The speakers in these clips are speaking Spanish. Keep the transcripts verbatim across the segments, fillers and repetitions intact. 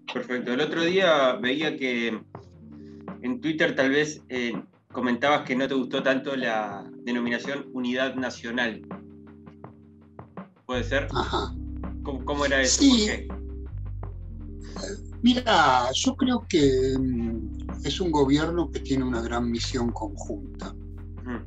Perfecto. El otro día veía que en Twitter tal vez eh, comentabas que no te gustó tanto la denominación Unidad Nacional. ¿Puede ser? Ajá. ¿Cómo, cómo era eso? Sí. ¿Por qué? Mira, yo creo que mm, es un gobierno que tiene una gran misión conjunta. Mm.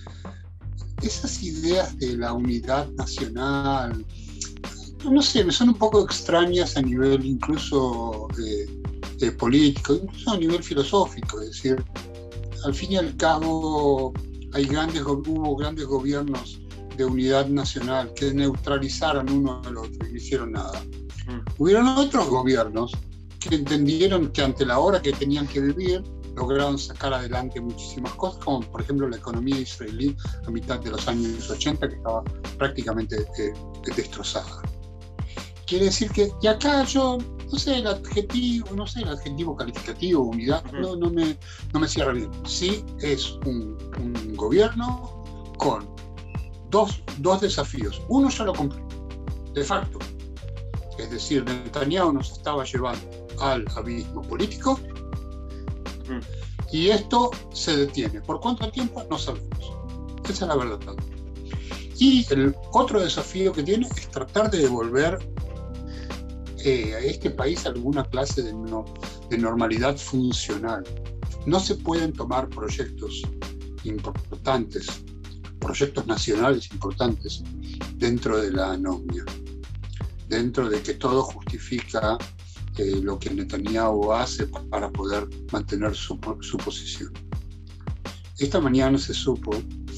Esas ideas de la unidad nacional, no sé, me son un poco extrañas a nivel incluso eh, eh, político, incluso a nivel filosófico. Es decir, al fin y al cabo hay grandes, hubo grandes gobiernos de unidad nacional que neutralizaron uno al otro y no hicieron nada. Mm. Hubieron otros gobiernos que entendieron que ante la hora que tenían que vivir lograron sacar adelante muchísimas cosas, como por ejemplo la economía israelí a mitad de los años ochenta, que estaba prácticamente eh, destrozada. Quiere decir que, y acá yo, no sé, el adjetivo, no sé, el adjetivo calificativo, unidad, uh-huh. no, no, me, no me cierra bien. Sí, es un, un gobierno con dos, dos desafíos. Uno ya lo cumplió, de facto. Es decir, Netanyahu nos estaba llevando al abismo político uh-huh. y esto se detiene. ¿Por cuánto tiempo? No sabemos. Esa es la verdad. Y el otro desafío que tiene es tratar de devolver Eh, a este país alguna clase de, no, de normalidad funcional. No se pueden tomar proyectos importantes, proyectos nacionales importantes dentro de la anomia, dentro de que todo justifica eh, lo que Netanyahu hace para poder mantener su, su posición. Esta mañana se supo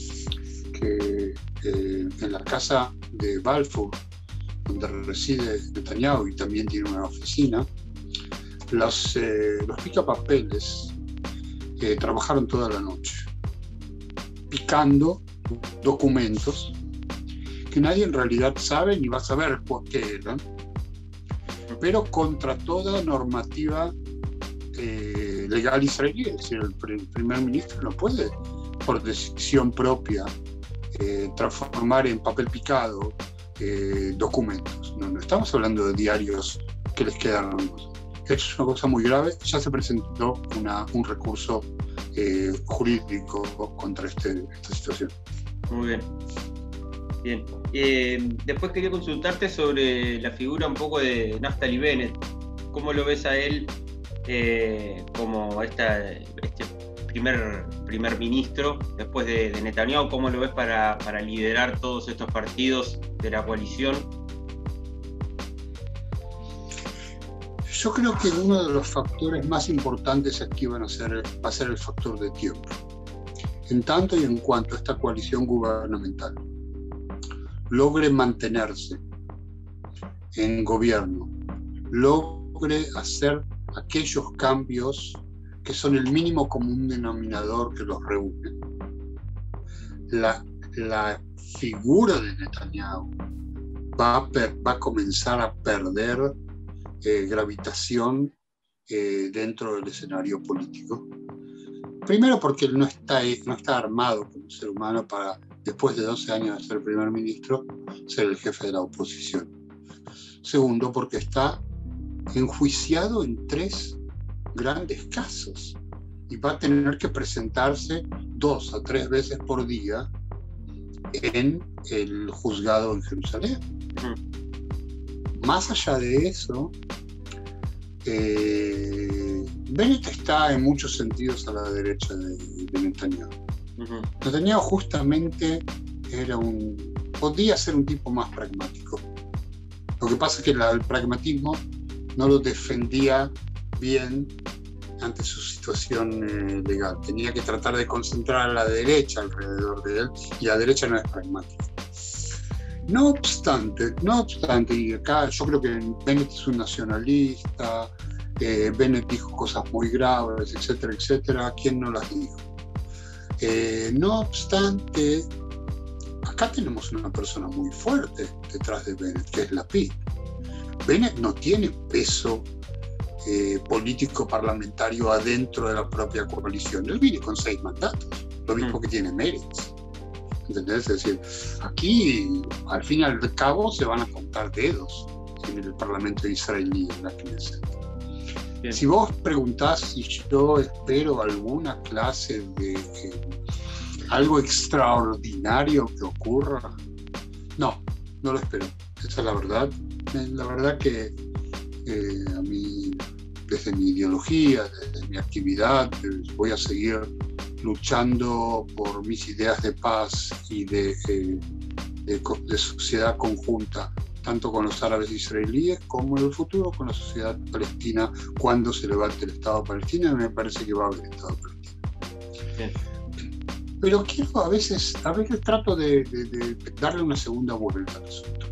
que eh, en la casa de Balfour, donde reside Netanyahu y también tiene una oficina, los, eh, los picapapeles eh, trabajaron toda la noche, picando documentos que nadie en realidad sabe ni va a saber por qué eran, pero contra toda normativa eh, legal israelí. Es decir, el, el primer ministro no puede, por decisión propia, eh, transformar en papel picado Eh, documentos. No, no estamos hablando de diarios que les quedan. Esto es una cosa muy grave. Ya se presentó una, un recurso eh, jurídico contra este, esta situación. Muy bien. Bien. Eh, después quería consultarte sobre la figura un poco de Naftali Bennett. ¿Cómo lo ves a él eh, como esta, este primer, primer ministro después de, de Netanyahu? ¿Cómo lo ves para, para liderar todos estos partidos de la coalición? Yo creo que uno de los factores más importantes aquí van a ser, va a ser el factor de tiempo. En tanto y en cuanto esta coalición gubernamental logre mantenerse en gobierno, logre hacer aquellos cambios que son el mínimo común denominador que los reúne, la, la figura de Netanyahu va a, per, va a comenzar a perder eh, gravitación eh, dentro del escenario político. Primero porque él no está, no está armado como ser humano para, después de doce años de ser primer ministro, ser el jefe de la oposición. Segundo, porque está enjuiciado en tres grandes casos y va a tener que presentarse dos a tres veces por día en el juzgado en Jerusalén. Mm. Más allá de eso, eh, Bennett está en muchos sentidos a la derecha de, de Netanyahu. Uh-huh. Netanyahu justamente era un, podía ser un tipo más pragmático. Lo que pasa es que la, el pragmatismo no lo defendía bien ante su situación eh, legal. Tenía que tratar de concentrar a la derecha alrededor de él, y la derecha no es pragmática. No obstante, no obstante, y acá yo creo que Bennett es un nacionalista, eh, Bennett dijo cosas muy graves, etcétera, etcétera. ¿Quién no las dijo? Eh, no obstante, acá tenemos una persona muy fuerte detrás de Bennett, que es Lapid. Bennett no tiene peso eh, político parlamentario adentro de la propia coalición. Él viene con seis mandatos, lo mismo que tiene Meretz. ¿Entendés? Es decir, aquí al fin y al cabo se van a contar dedos en el Parlamento israelí, en la Knesset. Bien. Si vos preguntás si yo espero alguna clase de eh, algo extraordinario que ocurra, no, no lo espero. Esa es la verdad. La verdad que eh, a mí, desde mi ideología, desde mi actividad, voy a seguir luchando por mis ideas de paz y de, eh, de, de sociedad conjunta, tanto con los árabes israelíes como en el futuro con la sociedad palestina, cuando se levante el Estado palestino. Me parece que va a haber Estado palestino. Bien. Pero quiero a veces, a veces trato de, de, de darle una segunda vuelta al asunto.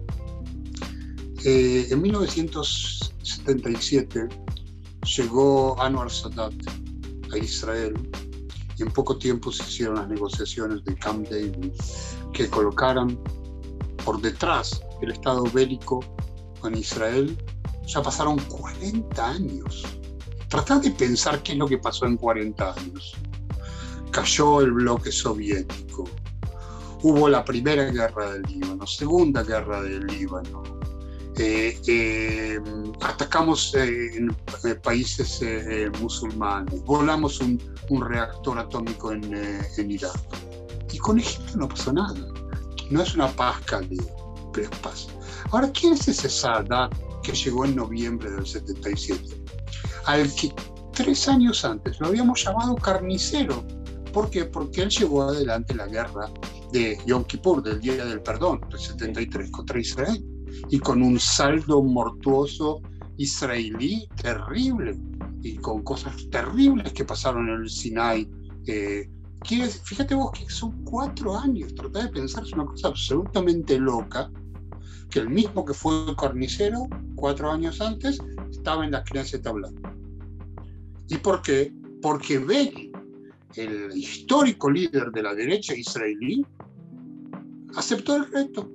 Eh, en mil novecientos setenta y siete llegó Anwar Sadat a Israel y en poco tiempo se hicieron las negociaciones de Camp David que colocaron por detrás el estado bélico con Israel. Ya pasaron cuarenta años. Tratad de pensar qué es lo que pasó en cuarenta años. Cayó el bloque soviético, hubo la primera guerra del Líbano, segunda guerra del Líbano, eh, eh, atacamos eh, en, en países eh, musulmanes, volamos un, un reactor atómico en, eh, en Irak. Y con Egipto no pasó nada. No es una paz cálida, pero es paz. Ahora, ¿quién es ese Sadat que llegó en noviembre del setenta y siete? Al que tres años antes lo habíamos llamado carnicero. ¿Por qué? Porque él llevó adelante la guerra de Yom Kippur, del Día del Perdón, del setenta y tres, contra Israel. Y con un saldo mortuoso israelí terrible, y con cosas terribles que pasaron en el Sinai. Eh, fíjate vos que son cuatro años, tratá de pensar, es una cosa absolutamente loca, que el mismo que fue carnicero cuatro años antes estaba en la Knesset hablando. ¿Y por qué? Porque Begin, el histórico líder de la derecha israelí, aceptó el reto.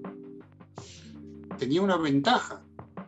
Tenía una ventaja.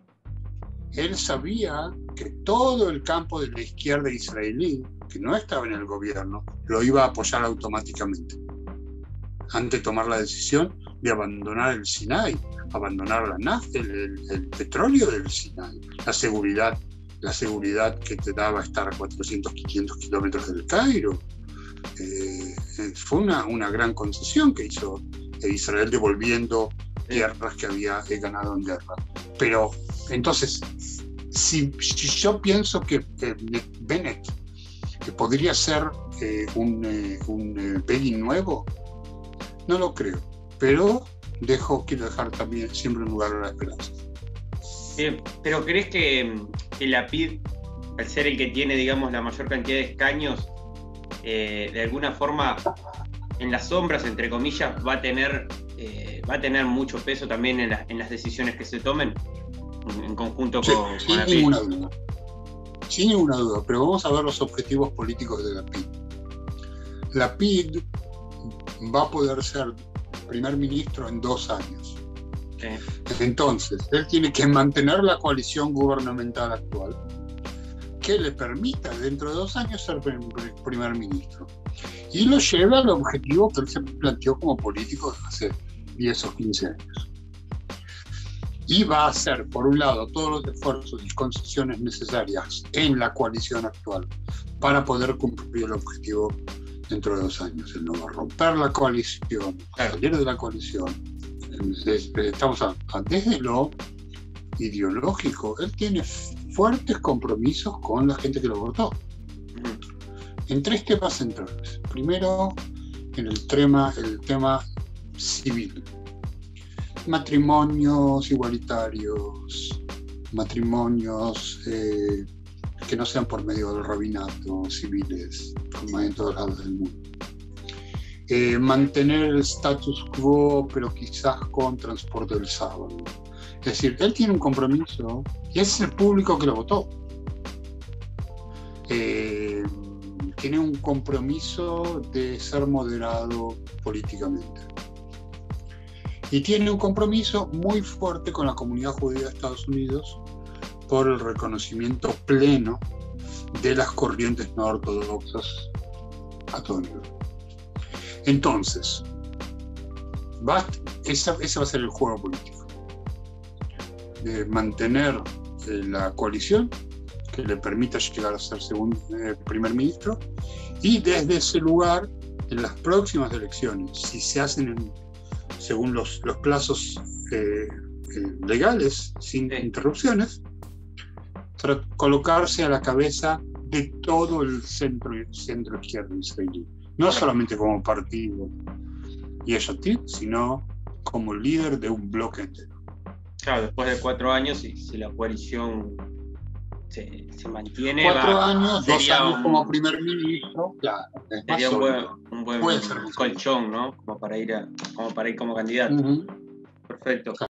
Él sabía que todo el campo de la izquierda israelí, que no estaba en el gobierno, lo iba a apoyar automáticamente, antes de tomar la decisión de abandonar el Sinai, abandonar la nafta, el, el, el petróleo del Sinai, la seguridad, la seguridad que te daba estar a cuatrocientos, quinientos kilómetros del Cairo. Eh, fue una, una gran concesión que hizo Israel, devolviendo tierras que había ganado en guerra. Pero entonces, si, si yo pienso que eh, Bennett que podría ser eh, un, eh, un eh, Begin nuevo, no lo creo, pero dejo, quiero dejar también siempre un lugar a la esperanza. Eh, pero ¿crees que, que Lapid, al ser el que tiene, digamos, la mayor cantidad de escaños, Eh, de alguna forma en las sombras, entre comillas, va a tener, eh, va a tener mucho peso también en, la, en las decisiones que se tomen en, en conjunto sí, con, sin con ninguna duda, sin ninguna duda, pero vamos a ver los objetivos políticos de Lapid. Lapid va a poder ser primer ministro en dos años. Sí. Entonces, él tiene que mantener la coalición gubernamental actual, que le permita dentro de dos años ser primer ministro, y lo lleva al objetivo que él se planteó como político hace diez o quince años. Y va a hacer, por un lado, todos los esfuerzos y concesiones necesarias en la coalición actual para poder cumplir el objetivo dentro de dos años. Él no va a romper la coalición, a salir de la coalición. Estamos a, a, desde lo ideológico, él tiene fuertes compromisos con la gente que lo votó. En tres temas centrales. Primero, en el tema, el tema civil. Matrimonios igualitarios, matrimonios eh, que no sean por medio del rabinato, civiles, como hay en todos lados del mundo. Eh, mantener el status quo, pero quizás con transporte del sábado. Es decir, él tiene un compromiso y ese es el público que lo votó. Eh, tiene un compromiso de ser moderado políticamente. Y tiene un compromiso muy fuerte con la comunidad judía de Estados Unidos por el reconocimiento pleno de las corrientes no ortodoxas a todo nivel. Entonces, va, esa, ese va a ser el juego político. De mantener eh, la coalición que le permita llegar a ser segundo, eh, primer ministro, y desde ese lugar, en las próximas elecciones, si se hacen en, según los, los plazos eh, eh, legales, sin Sí. interrupciones, tra- colocarse a la cabeza de todo el centro, centro izquierdo israelí, no solamente como partido Yeshatit, sino como líder de un bloque entero. Claro, después de cuatro años, si, si la coalición se, se mantiene, Cuatro va, años, dos sería años un, como primer ministro, claro, es más sería un buen, sólido. un buen Puede ser más colchón, ¿no? Como para ir a, como para ir como candidato. Uh-huh. Perfecto.